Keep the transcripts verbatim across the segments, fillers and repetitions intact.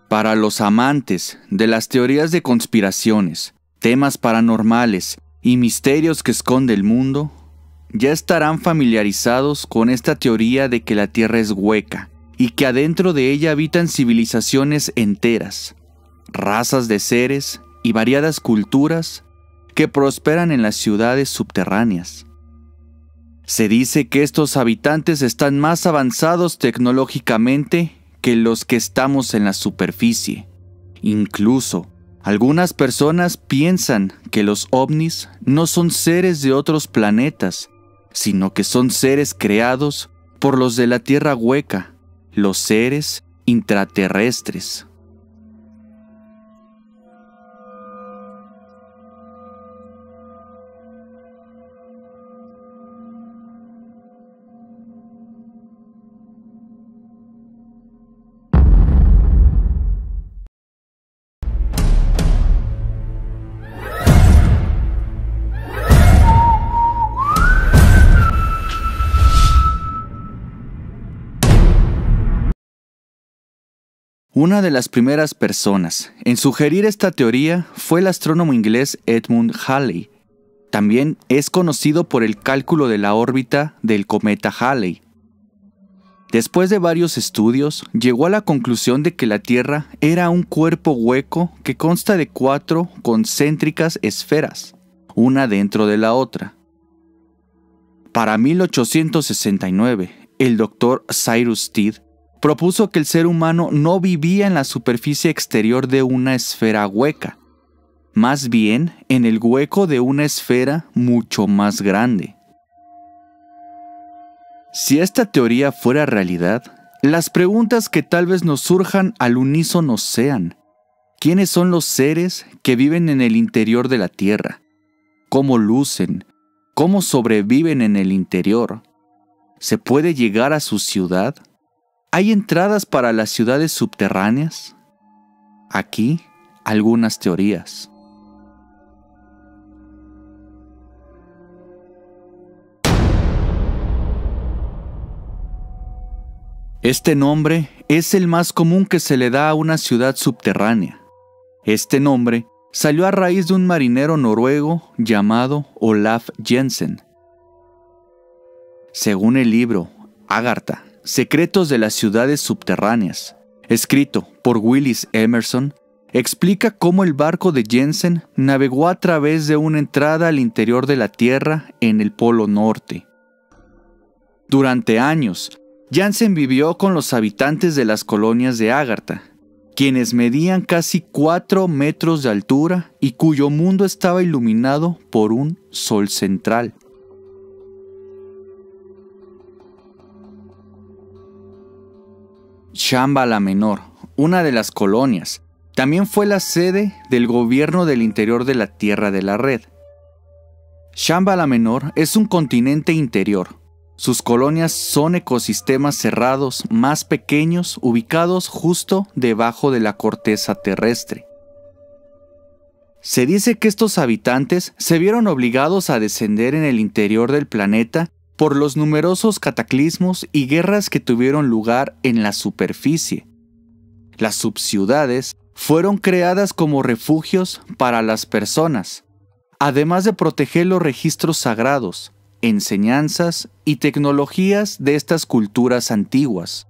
Para los amantes de las teorías de conspiraciones, temas paranormales y misterios que esconde el mundo, ya estarán familiarizados con esta teoría de que la Tierra es hueca y que adentro de ella habitan civilizaciones enteras, razas de seres y variadas culturas que prosperan en las ciudades subterráneas. Se dice que estos habitantes están más avanzados tecnológicamente que los que estamos en la superficie. Incluso, algunas personas piensan que los ovnis no son seres de otros planetas, sino que son seres creados por los de la Tierra hueca, los seres intraterrestres. Una de las primeras personas en sugerir esta teoría fue el astrónomo inglés Edmund Halley. También es conocido por el cálculo de la órbita del cometa Halley. Después de varios estudios, llegó a la conclusión de que la Tierra era un cuerpo hueco que consta de cuatro concéntricas esferas, una dentro de la otra. Para mil ochocientos sesenta y nueve, el doctor Cyrus Stead propuso que el ser humano no vivía en la superficie exterior de una esfera hueca, más bien en el hueco de una esfera mucho más grande. Si esta teoría fuera realidad, las preguntas que tal vez nos surjan al unísono sean: ¿quiénes son los seres que viven en el interior de la Tierra? ¿Cómo lucen? ¿Cómo sobreviven en el interior? ¿Se puede llegar a su ciudad? ¿Hay entradas para las ciudades subterráneas? Aquí, algunas teorías. Este nombre es el más común que se le da a una ciudad subterránea. Este nombre salió a raíz de un marinero noruego llamado Olaf Jensen. Según el libro Agartha, Secretos de las ciudades subterráneas, escrito por Willis Emerson, explica cómo el barco de Jensen navegó a través de una entrada al interior de la Tierra en el Polo Norte. Durante años, Jensen vivió con los habitantes de las colonias de Agartha, quienes medían casi cuatro metros de altura y cuyo mundo estaba iluminado por un sol central. Shambhala Menor, una de las colonias, también fue la sede del gobierno del interior de la Tierra de la Red. Shambhala Menor es un continente interior. Sus colonias son ecosistemas cerrados más pequeños ubicados justo debajo de la corteza terrestre. Se dice que estos habitantes se vieron obligados a descender en el interior del planeta por los numerosos cataclismos y guerras que tuvieron lugar en la superficie. Las subciudades fueron creadas como refugios para las personas, además de proteger los registros sagrados, enseñanzas y tecnologías de estas culturas antiguas.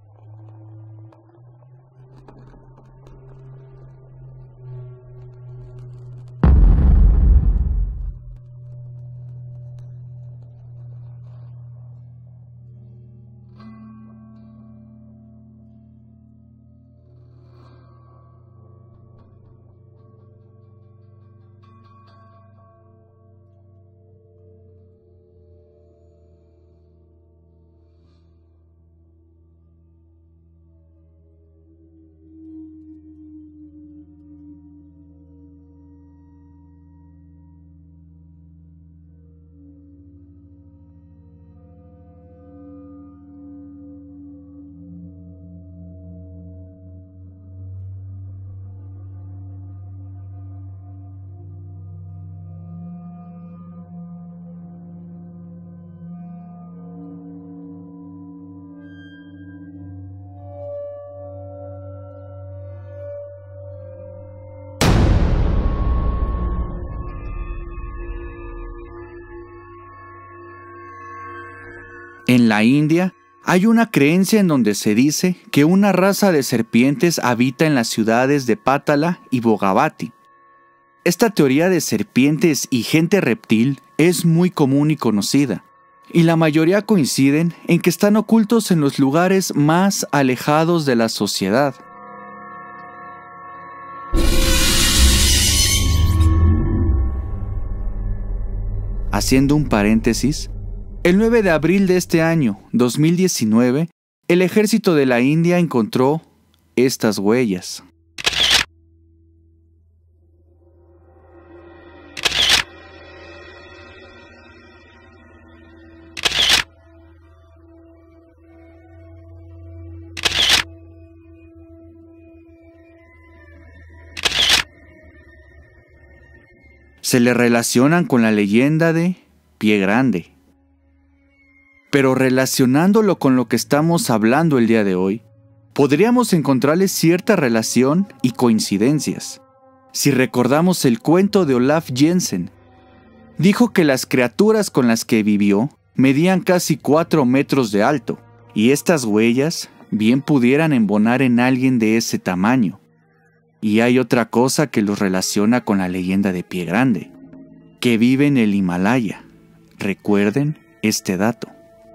En la India hay una creencia en donde se dice que una raza de serpientes habita en las ciudades de Pátala y Bhogavati. Esta teoría de serpientes y gente reptil es muy común y conocida, y la mayoría coinciden en que están ocultos en los lugares más alejados de la sociedad. Haciendo un paréntesis, el nueve de abril de este año, dos mil diecinueve, el ejército de la India encontró estas huellas. Se le relacionan con la leyenda de Pie Grande. Pero relacionándolo con lo que estamos hablando el día de hoy, podríamos encontrarle cierta relación y coincidencias. Si recordamos el cuento de Olaf Jensen, dijo que las criaturas con las que vivió medían casi cuatro metros de alto, y estas huellas bien pudieran embonar en alguien de ese tamaño. Y hay otra cosa que los relaciona con la leyenda de Pie Grande, que vive en el Himalaya. Recuerden este dato.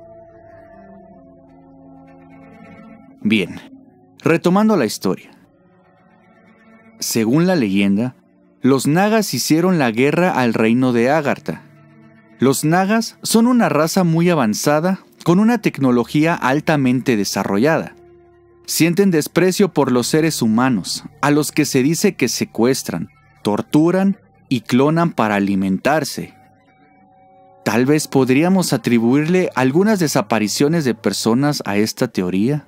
Bien, retomando la historia. Según la leyenda, los nagas hicieron la guerra al reino de Agartha. Los nagas son una raza muy avanzada con una tecnología altamente desarrollada. Sienten desprecio por los seres humanos, a los que se dice que secuestran, torturan y clonan para alimentarse. Tal vez podríamos atribuirle algunas desapariciones de personas a esta teoría.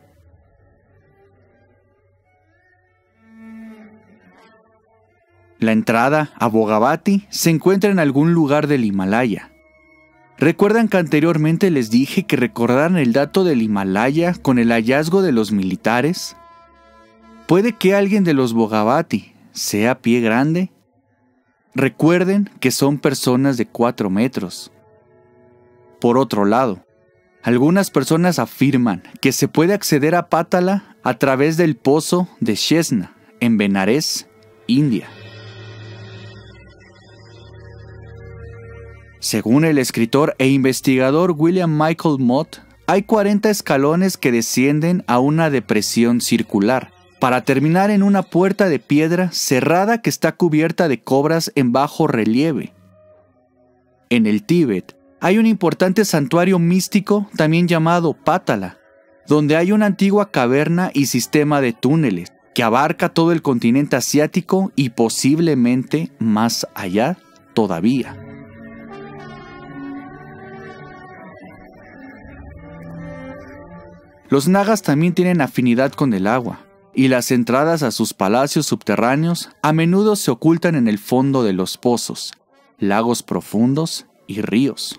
La entrada a Bhogavati se encuentra en algún lugar del Himalaya. ¿Recuerdan que anteriormente les dije que recordaran el dato del Himalaya con el hallazgo de los militares? ¿Puede que alguien de los Bhogavati sea Pie Grande? Recuerden que son personas de cuatro metros. Por otro lado, algunas personas afirman que se puede acceder a Pátala a través del pozo de Shesna, en Benares, India. Según el escritor e investigador William Michael Mott, hay cuarenta escalones que descienden a una depresión circular, para terminar en una puerta de piedra cerrada que está cubierta de cobras en bajo relieve. En el Tíbet hay un importante santuario místico también llamado Pátala, donde hay una antigua caverna y sistema de túneles que abarca todo el continente asiático y posiblemente más allá todavía. Los nagas también tienen afinidad con el agua, y las entradas a sus palacios subterráneos a menudo se ocultan en el fondo de los pozos, lagos profundos y ríos.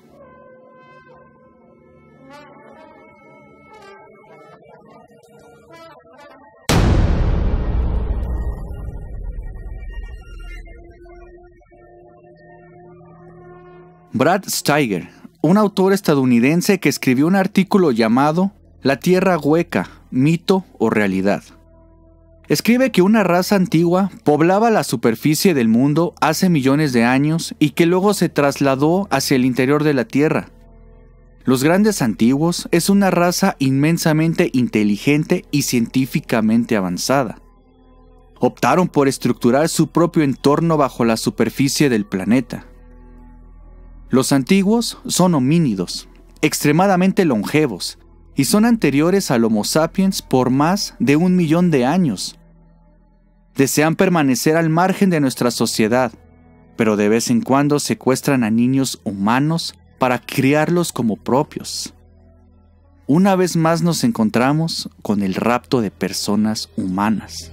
Brad Steiger, un autor estadounidense que escribió un artículo llamado La Tierra Hueca, mito o realidad. Escribe que una raza antigua poblaba la superficie del mundo hace millones de años y que luego se trasladó hacia el interior de la Tierra. Los grandes antiguos es una raza inmensamente inteligente y científicamente avanzada. Optaron por estructurar su propio entorno bajo la superficie del planeta. Los antiguos son homínidos, extremadamente longevos, y son anteriores al Homo sapiens por más de un millón de años. Desean permanecer al margen de nuestra sociedad, pero de vez en cuando secuestran a niños humanos para criarlos como propios. Una vez más nos encontramos con el rapto de personas humanas.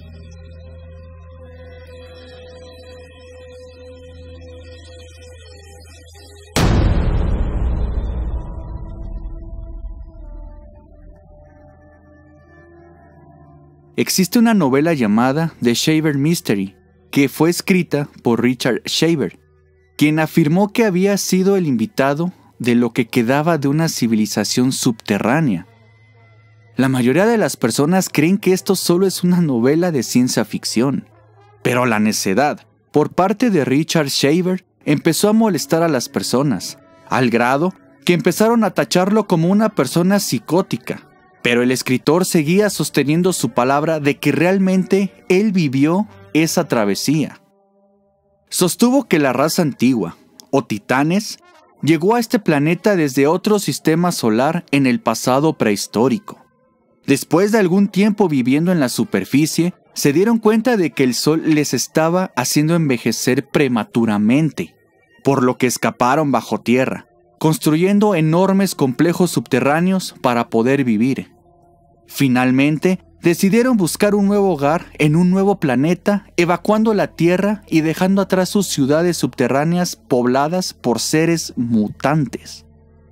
Existe una novela llamada The Shaver Mystery, que fue escrita por Richard Shaver, quien afirmó que había sido el invitado de lo que quedaba de una civilización subterránea. La mayoría de las personas creen que esto solo es una novela de ciencia ficción, pero la necedad por parte de Richard Shaver empezó a molestar a las personas, al grado que empezaron a tacharlo como una persona psicótica. Pero el escritor seguía sosteniendo su palabra de que realmente él vivió esa travesía. Sostuvo que la raza antigua, o titanes, llegó a este planeta desde otro sistema solar en el pasado prehistórico. Después de algún tiempo viviendo en la superficie, se dieron cuenta de que el sol les estaba haciendo envejecer prematuramente, por lo que escaparon bajo tierra, construyendo enormes complejos subterráneos para poder vivir. Finalmente, decidieron buscar un nuevo hogar en un nuevo planeta, evacuando la Tierra y dejando atrás sus ciudades subterráneas pobladas por seres mutantes.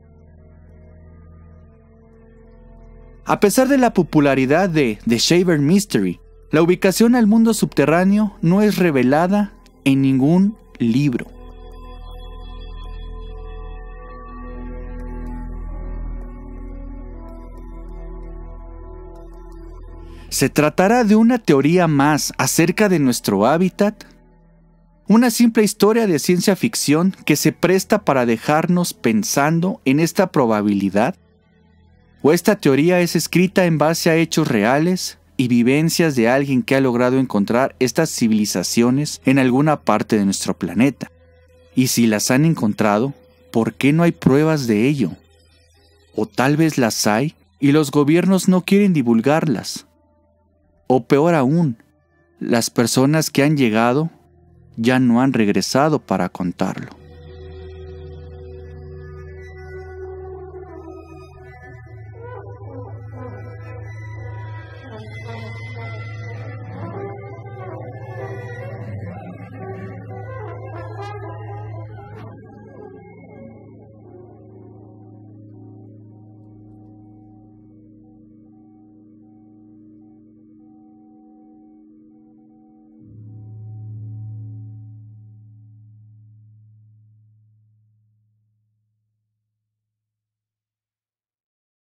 A pesar de la popularidad de The Shaver Mystery, la ubicación al mundo subterráneo no es revelada en ningún libro. ¿Se tratará de una teoría más acerca de nuestro hábitat? ¿Una simple historia de ciencia ficción que se presta para dejarnos pensando en esta probabilidad? ¿O esta teoría es escrita en base a hechos reales y vivencias de alguien que ha logrado encontrar estas civilizaciones en alguna parte de nuestro planeta? Y si las han encontrado, ¿por qué no hay pruebas de ello? O tal vez las hay y los gobiernos no quieren divulgarlas. O peor aún, las personas que han llegado ya no han regresado para contarlo.